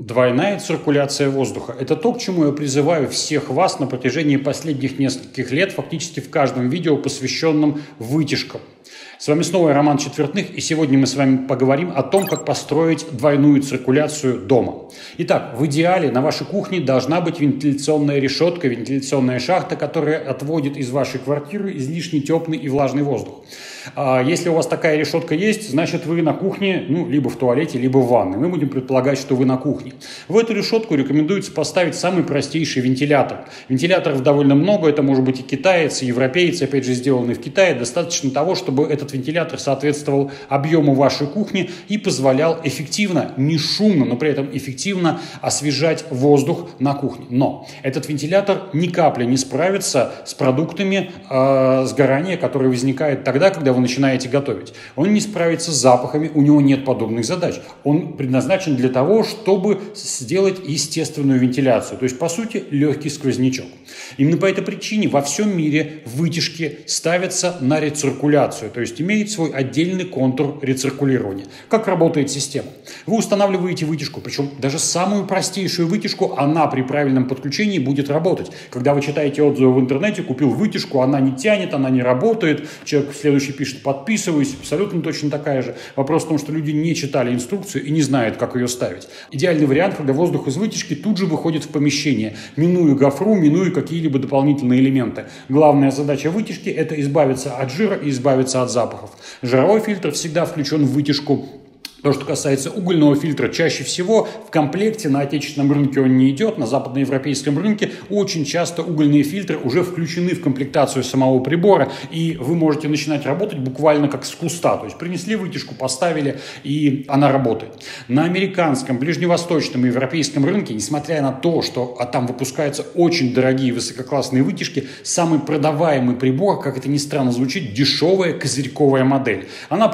Двойная циркуляция воздуха – это то, к чему я призываю всех вас на протяжении последних нескольких лет, фактически в каждом видео, посвященном вытяжкам. С вами снова Роман Четвертных, и сегодня мы с вами поговорим о том, как построить двойную циркуляцию дома. Итак, в идеале на вашей кухне должна быть вентиляционная решетка, вентиляционная шахта, которая отводит из вашей квартиры излишне теплый и влажный воздух. Если у вас такая решетка есть, значит вы на кухне, либо в туалете, либо в ванной. Мы будем предполагать, что вы на кухне. В эту решетку рекомендуется поставить самый простейший вентилятор. Вентиляторов довольно много, это может быть и китаец, и европеец, опять же сделанный в Китае. Достаточно того, чтобы этот вентилятор соответствовал объему вашей кухни и позволял эффективно, не шумно, но при этом эффективно освежать воздух на кухне. Но этот вентилятор ни капли не справится с продуктами сгорания, которые возникают тогда, когда вы начинаете готовить. Он не справится с запахами, у него нет подобных задач. Он предназначен для того, чтобы сделать естественную вентиляцию, то есть, по сути, легкий сквознячок. Именно по этой причине во всем мире вытяжки ставятся на рециркуляцию, то есть имеют свой отдельный контур рециркулирования. Как работает система? Вы устанавливаете вытяжку, причем даже самую простейшую вытяжку, она при правильном подключении будет работать. Когда вы читаете отзывы в интернете, купил вытяжку, она не тянет, она не работает, человек следующий пишет «подписываюсь», абсолютно точно такая же. Вопрос в том, что люди не читали инструкцию и не знают, как ее ставить. Идеальный вариант, когда воздух из вытяжки тут же выходит в помещение, минуя гофру, минуя какие-либо дополнительные элементы. Главная задача вытяжки – это избавиться от жира и избавиться от запахов. Жировой фильтр всегда включен в вытяжку. То, что касается угольного фильтра, чаще всего в комплекте на отечественном рынке он не идет, на западноевропейском рынке очень часто угольные фильтры уже включены в комплектацию самого прибора, и вы можете начинать работать буквально как с куста, то есть принесли вытяжку, поставили, и она работает. На американском, ближневосточном и европейском рынке, несмотря на то, что там выпускаются очень дорогие высококлассные вытяжки, самый продаваемый прибор, как это ни странно звучит, дешевая козырьковая модель. Она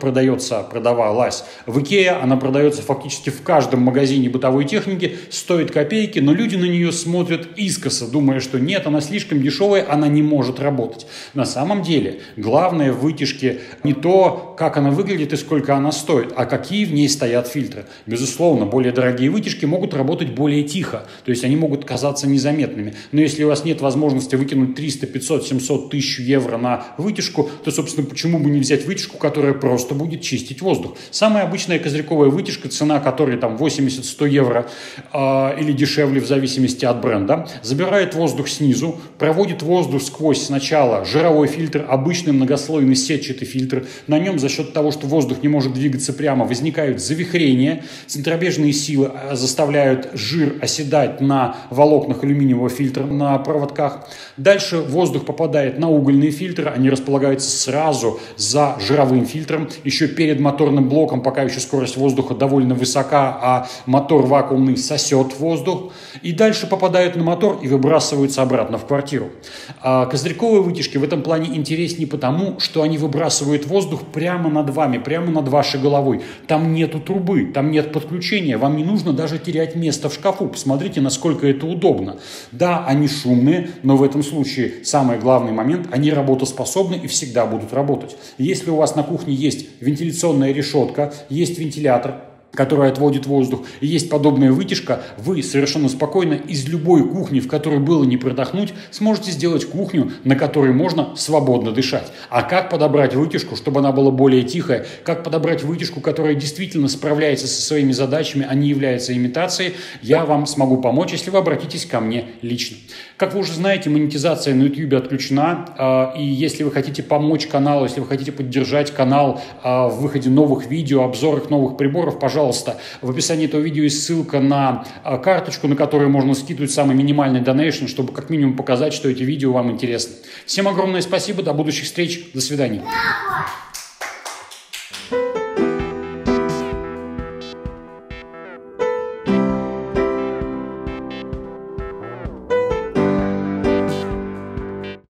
продавалась в Икее, она продается фактически в каждом магазине бытовой техники, стоит копейки, но люди на нее смотрят искоса, думая, что нет, она слишком дешевая, она не может работать. На самом деле, главное в вытяжке не то, как она выглядит и сколько она стоит, а какие в ней стоят фильтры. Безусловно, более дорогие вытяжки могут работать более тихо, то есть они могут казаться незаметными. Но если у вас нет возможности выкинуть 300, 500, 700, 1000 евро на вытяжку, то, собственно, почему бы не взять вытяжку, которая просто будет чистить воздух? Самая обычная козырьковая вытяжка, цена которой там 80-100 евро или дешевле в зависимости от бренда, забирает воздух снизу, проводит воздух сквозь сначала жировой фильтр, обычный многослойный сетчатый фильтр. На нем за счет того, что воздух не может двигаться прямо, возникают завихрения. Центробежные силы заставляют жир оседать на волокнах алюминиевого фильтра на проводках. Дальше воздух попадает на угольные фильтры, они располагаются сразу за жировым фильтром, еще перед моторным блоком, пока еще скорость воздуха довольно высока, а мотор вакуумный сосет воздух. И дальше попадают на мотор и выбрасываются обратно в квартиру. Козырьковые вытяжки в этом плане интереснее потому, что они выбрасывают воздух прямо над вами, прямо над вашей головой. Там нету трубы, там нет подключения, вам не нужно даже терять место в шкафу. Посмотрите, насколько это удобно. Да, они шумные, но в этом случае самый главный момент, они работоспособны и всегда будут работать. Если у вас на кухне есть вентиляционная решетка, есть вентилятор, который отводит воздух, и есть подобная вытяжка, вы совершенно спокойно из любой кухни, в которой было не продохнуть, сможете сделать кухню, на которой можно свободно дышать. А как подобрать вытяжку, чтобы она была более тихая, как подобрать вытяжку, которая действительно справляется со своими задачами, а не является имитацией, я вам смогу помочь, если вы обратитесь ко мне лично. Как вы уже знаете, монетизация на YouTube отключена, и если вы хотите помочь каналу, если вы хотите поддержать канал в выходе новых видео, обзорах новых приборов, пожалуйста, в описании этого видео есть ссылка на карточку, на которую можно скидывать самый минимальный донейшн, чтобы как минимум показать, что эти видео вам интересны. Всем огромное спасибо, до будущих встреч, до свидания.